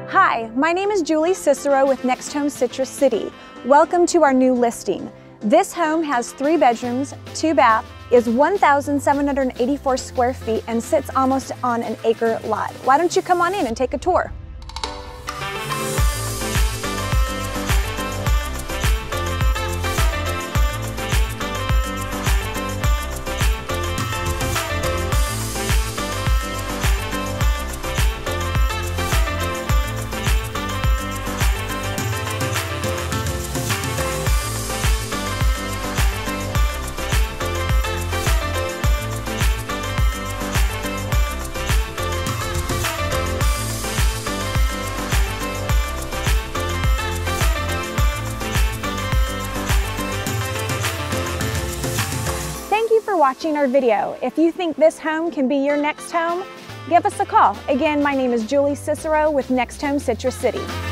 Hi, my name is Julie Cicero with Next Home Citrus City. Welcome to our new listing. This home has 3 bedrooms, 2 baths, is 1,784 square feet, and sits almost on an acre lot. Why don't you come on in and take a tour? Thank you for watching our video. If you think this home can be your next home, give us a call. Again, my name is Julie Cicero with Next Home Citrus City.